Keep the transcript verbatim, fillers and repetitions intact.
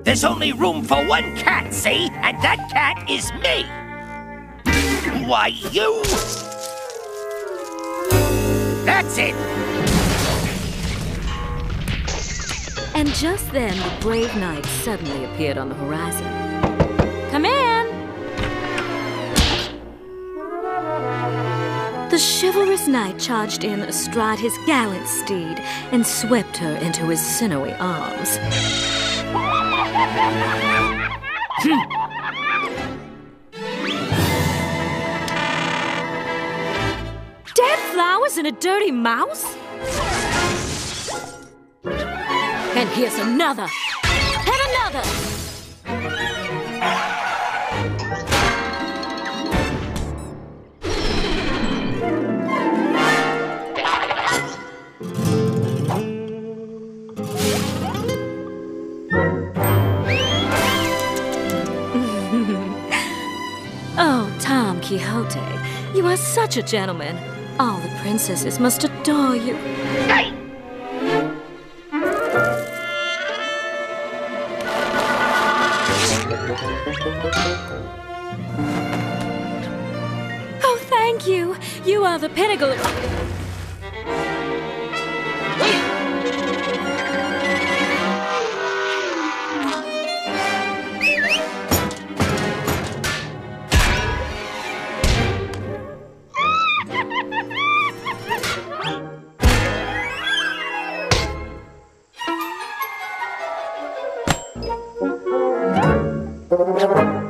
There's only room for one cat, see? And that cat is me! Why, you... That's it! And just then, the brave knight suddenly appeared on the horizon. Come in! The chivalrous knight charged in astride his gallant steed and swept her into his sinewy arms. Dead flowers and a dirty mouse? And here's another! And another! Oh, Tom Quixote, you are such a gentleman. All the princesses must adore you. Hey! Oh, thank you. You are the pinnacle of... Thank you.